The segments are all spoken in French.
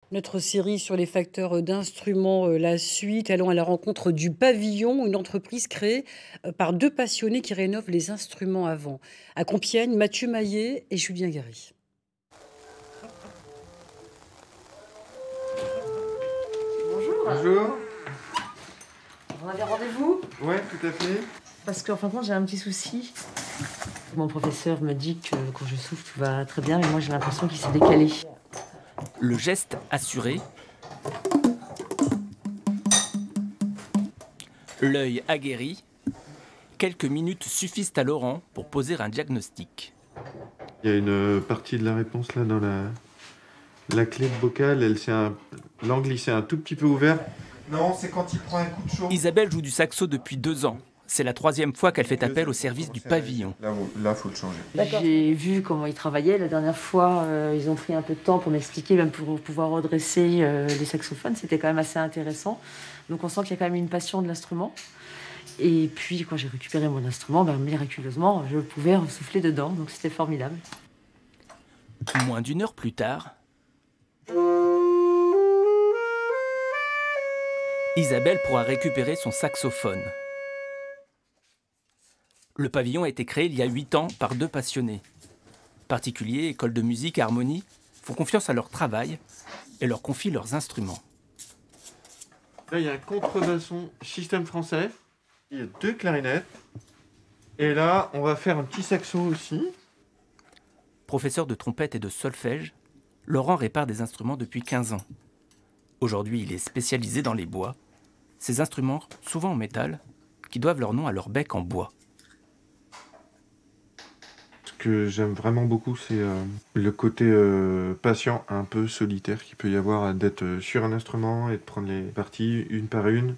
Notre série sur les facteurs d'instruments, la suite. Allons à la rencontre du Pavillon, une entreprise créée par deux passionnés qui rénovent les instruments à vent. À Compiègne, Mathieu Maillet et Julien Guéry. Bonjour. Bonjour. On avait rendez-vous? Ouais, tout à fait. Parce qu'en fin de compte, j'ai un petit souci. Mon professeur me dit que quand je souffle, tout va très bien, mais moi j'ai l'impression qu'il s'est décalé. Le geste assuré, l'œil aguerri, quelques minutes suffisent à Laurent pour poser un diagnostic. Il y a une partie de la réponse là dans la clé vocale, l'angle il s'est un tout petit peu ouvert. Non, c'est quand il prend un coup de chaud. Isabelle joue du saxo depuis 2 ans. C'est la 3e fois qu'elle fait appel au service du Pavillon. Là, faut le changer. J'ai vu comment ils travaillaient. La dernière fois, ils ont pris un peu de temps pour m'expliquer, même pour pouvoir redresser les saxophones. C'était quand même assez intéressant. Donc on sent qu'il y a quand même une passion de l'instrument. Et puis quand j'ai récupéré mon instrument, miraculeusement, je pouvais souffler dedans. Donc c'était formidable. Moins d'1 heure plus tard, Isabelle pourra récupérer son saxophone. Le Pavillon a été créé il y a 8 ans par 2 passionnés. Particuliers, écoles de musique, harmonie, font confiance à leur travail et leur confient leurs instruments. Là, il y a un contrebasson système français. Il y a 2 clarinettes. Et là, on va faire un petit saxo aussi. Professeur de trompette et de solfège, Laurent répare des instruments depuis 15 ans. Aujourd'hui, il est spécialisé dans les bois. Ces instruments, souvent en métal, qui doivent leur nom à leur bec en bois. Ce que j'aime vraiment beaucoup, c'est le côté patient, un peu solitaire qu'il peut y avoir d'être sur un instrument et de prendre les parties une par une.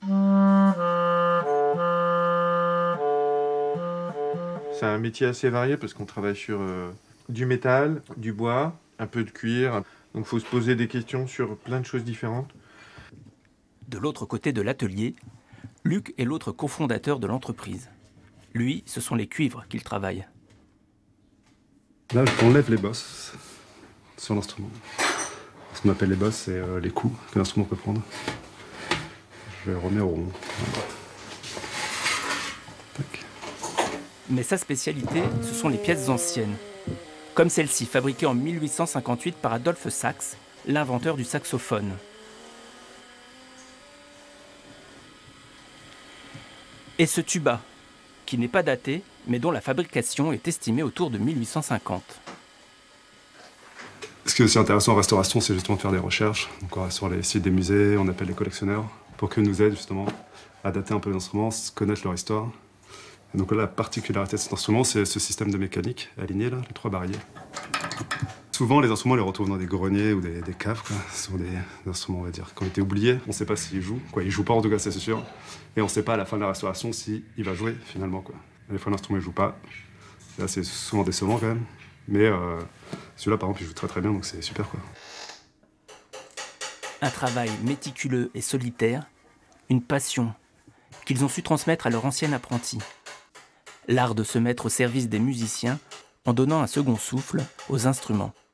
C'est un métier assez varié parce qu'on travaille sur du métal, du bois, un peu de cuir. Donc il faut se poser des questions sur plein de choses différentes. De l'autre côté de l'atelier, Luc est l'autre cofondateur de l'entreprise. Lui, ce sont les cuivres qu'il travaille. Là, on lève les bosses sur l'instrument. Ce qu'on appelle les bosses, c'est les coups que l'instrument peut prendre. Je les remets au rond. Voilà. Tac. Mais sa spécialité, ce sont les pièces anciennes. Comme celle-ci, fabriquée en 1858 par Adolphe Sax, l'inventeur du saxophone. Et ce tuba, qui n'est pas daté, mais dont la fabrication est estimée autour de 1850. Ce qui est aussi intéressant en restauration, c'est justement de faire des recherches. Donc on va sur les sites des musées, on appelle les collectionneurs, pour qu'ils nous aident justement à dater un peu l'instrument, connaître leur histoire. Et donc là, la particularité de cet instrument, c'est ce système de mécanique aligné, là, les 3 barilles. Souvent, les instruments, on les retrouve dans des greniers ou des caves, quoi. Ce sont des instruments, on va dire, qui ont été oubliés. On ne sait pas s'ils jouent, quoi. Ils jouent pas, en tout cas, c'est sûr. Et on ne sait pas à la fin de la restauration s'il va jouer, finalement, quoi. Des fois, l'instrument, il joue pas. Là, c'est souvent décevant, quand même. Mais celui-là, par exemple, il joue très très bien, donc c'est super, quoi. Un travail méticuleux et solitaire, une passion qu'ils ont su transmettre à leur ancien apprenti. L'art de se mettre au service des musiciens en donnant un second souffle aux instruments.